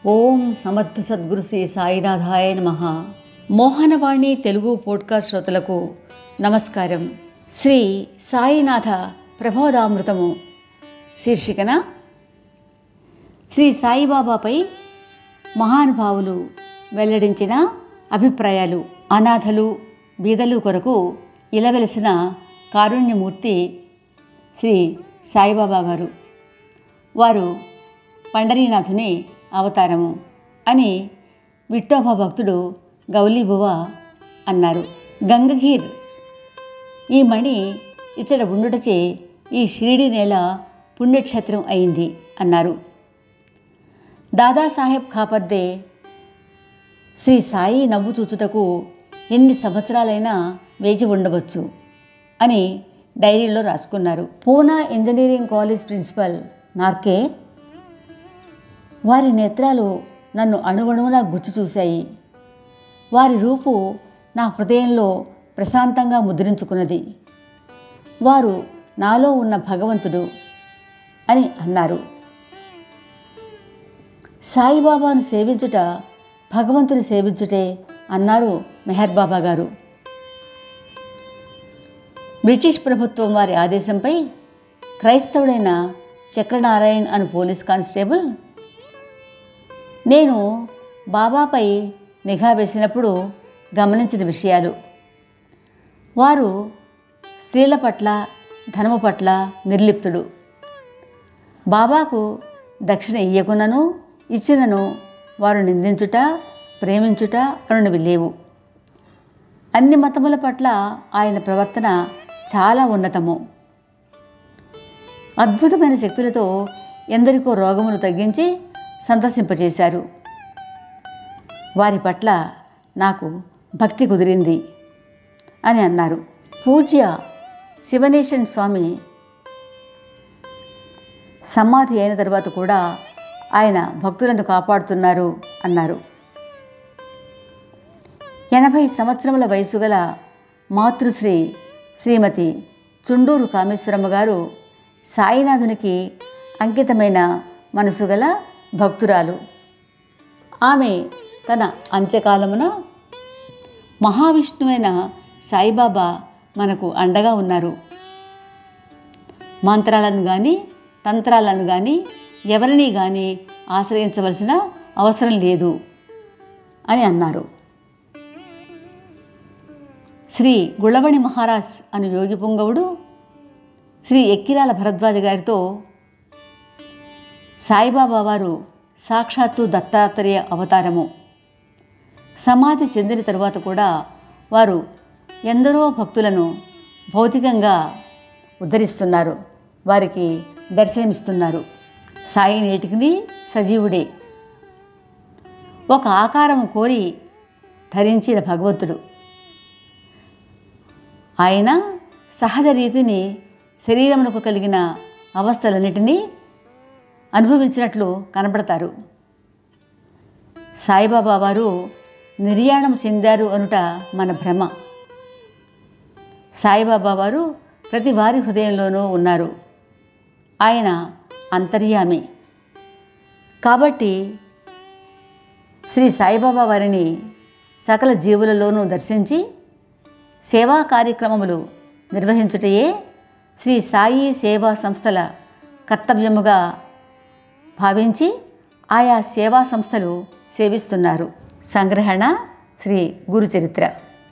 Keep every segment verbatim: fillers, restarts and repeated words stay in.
ఓం సమర్థ సద్గురు శ్రీ సాయినాథాయ నమః. మోహనవాణి తెలుగు పోడ్కాస్ట్ శ్రోతలకు నమస్కారం. శ్రీ సాయినాథ ప్రబోధామృతము శీర్షికన శ్రీ సాయిబాబాపై మహానుభావులు వెల్లడించిన అభిప్రాయాలు. అనాథలు బీదలు కొరకు ఇలవెలసిన కారుణ్యమూర్తి శ్రీ సాయిబాబా గారు. వారు పండరీనాథుని అవతారము అని విఠోబా భక్తుడు గౌలీబువ అన్నారు. గంగఘీర్ ఈ మణి ఇచ్చట ఉండుటచే ఈ షిరిడి నేల పుణ్యక్షేత్రం అయింది అన్నారు. దాదాసాహెబ్ ఖాపర్దే శ్రీ సాయి నవ్వు చూచుటకు ఎన్ని సంవత్సరాలైనా వేచి ఉండవచ్చు అని డైరీలో రాసుకున్నారు. Poona engineering college principal Narke, వారి నేత్రాలు నన్ను అణువణువునా గుచ్చి చూశాయి. వారి రూపు నా హృదయంలో ప్రశాంతంగా ముద్రించుకున్నది. వారు నాలో ఉన్న భగవంతుడు అని అన్నారు. సాయిబాబాను సేవించుట భగవంతుని సేవించుటే అన్నారు మెహర్ బాబా గారు. బ్రిటిష్ ప్రభుత్వం వారి ఆదేశంపై క్రైస్తవుడైన చక్రనారాయణ్ అను పోలీస్ కానిస్టేబుల్ నేను బాబాపై నిఘా వేసినప్పుడు గమనించిన విషయాలు. వారు స్త్రీల పట్ల ధనము పట్ల నిర్లిప్తుడు. బాబాకు దక్షిణ ఇయ్యకునను ఇచ్చినను వారు నిందించుట ప్రేమించుట అనునవి లేవు. అన్ని మతముల పట్ల ఆయన ప్రవర్తన చాలా ఉన్నతము. అద్భుతమైన శక్తులతో ఎందరికో రోగములు తగ్గించి సంతసింపచేశారు. వారి పట్ల నాకు భక్తి కుదిరింది అని అన్నారు. పూజ్య శివనేశన్ స్వామి సమాధి అయిన తర్వాత కూడా ఆయన భక్తులను కాపాడుతున్నారు అన్నారు. ఎనభై సంవత్సరముల వయసు గల మాతృశ్రీ శ్రీమతి చుండూరు కామేశ్వరమ్మ గారు సాయినాథునికి అంకితమైన మనసు గల భక్తురాలు. ఆమె తన అంత్యకాలమున మహావిష్ణువైన సాయిబాబా మనకు అండగా ఉన్నారు. మంత్రాలను కానీ తంత్రాలను కానీ ఎవరిని కానీ ఆశ్రయించవలసిన అవసరం లేదు అని అన్నారు. శ్రీ గుళవణి మహారాజ్ అను యోగి పుంగవుడు శ్రీ ఎక్కిరాల భరద్వాజ గారితో సాయిబాబా వారు సాక్షాత్తు దత్తాత్రేయ అవతారము. సమాధి చెందిన తరువాత కూడా వారు ఎందరో భక్తులను భౌతికంగా ఉద్ధరిస్తున్నారు, వారికి దర్శనమిస్తున్నారు. సాయి నేటికి సజీవుడే, ఒక ఆకారం కోరి ధరించిన భగవంతుడు. ఆయన సహజ రీతిని శరీరమునకు కలిగిన అవస్థలన్నిటినీ అనుభవించినట్లు కనబడతారు. సాయిబాబా వారు నిర్యాణం చెందారు అనుట మన భ్రమ. సాయిబాబా వారు ప్రతి వారి హృదయంలోనూ ఉన్నారు. ఆయన అంతర్యామి. కాబట్టి శ్రీ సాయిబాబా వారిని సకల జీవులలోనూ దర్శించి సేవా కార్యక్రమములు నిర్వహించుటయే శ్రీ సాయి సేవా సంస్థల కర్తవ్యముగా భావించి ఆయా సేవా సంస్థలు సేవిస్తున్నారు. సంగ్రహణ శ్రీ గురుచరిత్ర.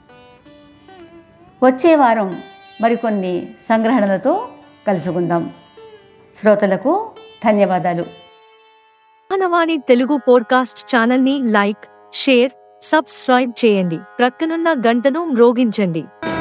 వచ్చే వారం మరికొన్ని సంగ్రహణలతో కలుసుకుందాం. శ్రోతలకు ధన్యవాదాలు. మోహనవాణి తెలుగు పోడ్కాస్ట్ ఛానల్ని లైక్, షేర్, సబ్స్క్రైబ్ చేయండి. ప్రక్కనున్న గంటను మ్రోగించండి.